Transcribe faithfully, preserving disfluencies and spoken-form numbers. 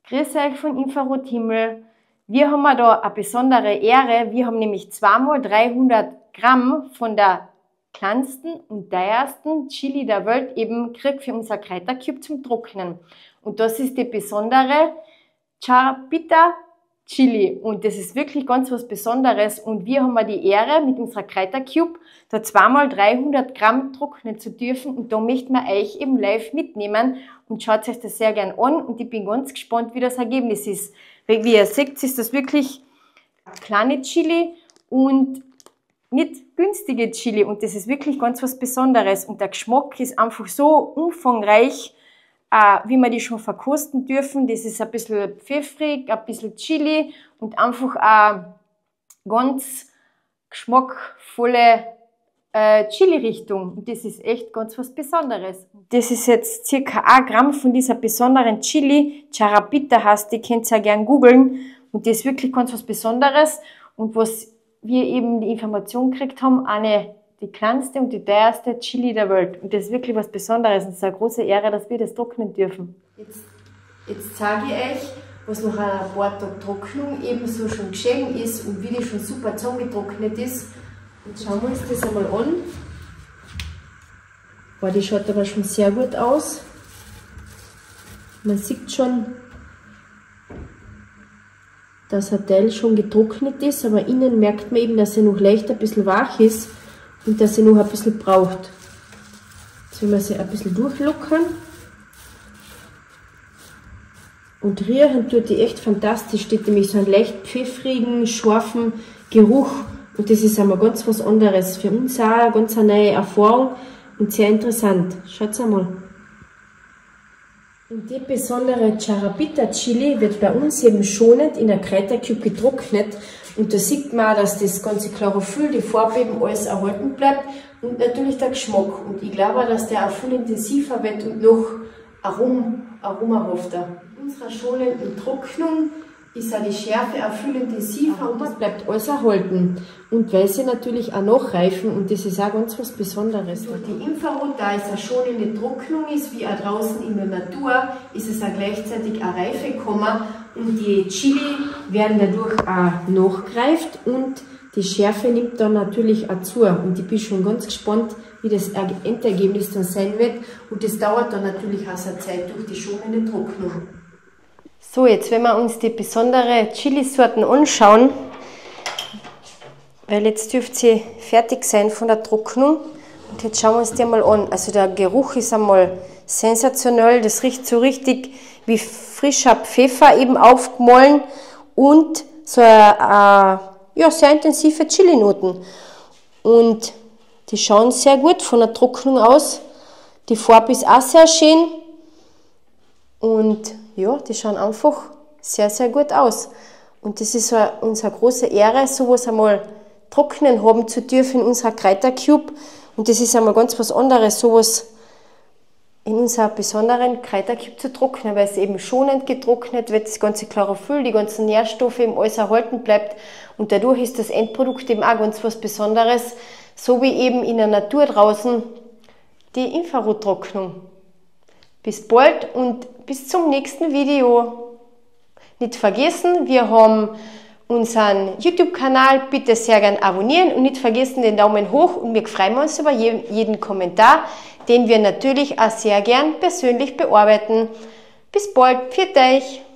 Grüß euch von Infrarothimmel. Wir haben da eine besondere Ehre. Wir haben nämlich zweimal dreihundert Gramm von der kleinsten und teuersten Chili der Welt eben gekriegt für unser Kräutercube zum Trocknen. Und das ist die besondere Charapita Chili. Und das ist wirklich ganz was Besonderes. Und wir haben die Ehre, mit unserer Kräutercube da zweimal dreihundert Gramm trocknen zu dürfen. Und da möchten wir euch eben live mitnehmen. Und schaut euch das sehr gern an. Und ich bin ganz gespannt, wie das Ergebnis ist. Wie ihr seht, ist das wirklich eine kleine Chili und nicht günstige Chili. Und das ist wirklich ganz was Besonderes. Und der Geschmack ist einfach so umfangreich, Uh, wie wir die schon verkosten dürfen. Das ist ein bisschen pfeffrig, ein bisschen Chili und einfach eine ganz geschmackvolle äh, Chili-Richtung. Und das ist echt ganz was Besonderes. Das ist jetzt circa ein Gramm von dieser besonderen Chili. Charapita heißt, die könnt ihr ja gern googeln. Und das ist wirklich ganz was Besonderes. Und was wir eben die Information gekriegt haben, eine die kleinste und die teuerste Chili der Welt. Und das ist wirklich was Besonderes. Und es ist eine große Ehre, dass wir das trocknen dürfen. Jetzt, jetzt zeige ich euch, was nach einer paar Tagen Trocknung ebenso schon geschehen ist und wie die schon super zusammengetrocknet ist. Und schauen wir uns das einmal an. Boah, die schaut aber schon sehr gut aus. Man sieht schon, dass ein Teil schon getrocknet ist, aber innen merkt man eben, dass er noch leicht ein bisschen weich ist. Und dass sie noch ein bisschen braucht. Jetzt will man sie ein bisschen durchlockern. Und riechen tut die echt fantastisch. Die hat nämlich so einen leicht pfeffrigen, scharfen Geruch. Und das ist einmal ganz was anderes. Für uns auch eine ganz neue Erfahrung und sehr interessant. Schaut einmal. Und die besondere Charapita Chili wird bei uns eben schonend in der Kräutercube getrocknet. Und da sieht man auch, dass das ganze Chlorophyll, die Farbe eben alles erhalten bleibt und natürlich der Geschmack. Und ich glaube auch, dass der auch viel intensiver wird und noch arom, aromahafter. In unserer schonenden Trocknung ist auch die Schärfe auch viel intensiver und es bleibt alles erhalten. Und weil sie natürlich auch nachreifen und das ist auch ganz was Besonderes. Durch die Infrarot, da es eine schonende Trocknung ist, wie auch draußen in der Natur, ist es auch gleichzeitig eine Reife gekommen und die Chili werden dadurch auch nachgereift und die Schärfe nimmt dann natürlich auch zu. Und ich bin schon ganz gespannt, wie das Endergebnis dann sein wird. Und das dauert dann natürlich auch seine Zeit durch die schonende Trocknung. So, jetzt wenn wir uns die besondere Chili-Sorten anschauen, weil jetzt dürfte sie fertig sein von der Trocknung. Und jetzt schauen wir uns die mal an. Also der Geruch ist einmal sensationell, das riecht so richtig wie frischer Pfeffer eben aufgemahlen und so eine, ja, sehr intensive Chili-Noten. Und die schauen sehr gut von der Trocknung aus. Die Farbe ist auch sehr schön und ja, die schauen einfach sehr, sehr gut aus. Und das ist so unsere große Ehre, sowas einmal trocknen haben zu dürfen in unserer Kräutercube. Und das ist einmal ganz was anderes, sowas in unserer besonderen Kräutercube zu trocknen, weil es eben schonend getrocknet wird, das ganze Chlorophyll, die ganzen Nährstoffe eben alles erhalten bleibt. Und dadurch ist das Endprodukt eben auch ganz was Besonderes, so wie eben in der Natur draußen die Infrarottrocknung. Bis bald und bis zum nächsten Video. Nicht vergessen, wir haben unseren YouTube-Kanal, bitte sehr gern abonnieren und nicht vergessen den Daumen hoch und wir freuen uns über jeden Kommentar, den wir natürlich auch sehr gern persönlich bearbeiten. Bis bald, pfiat euch!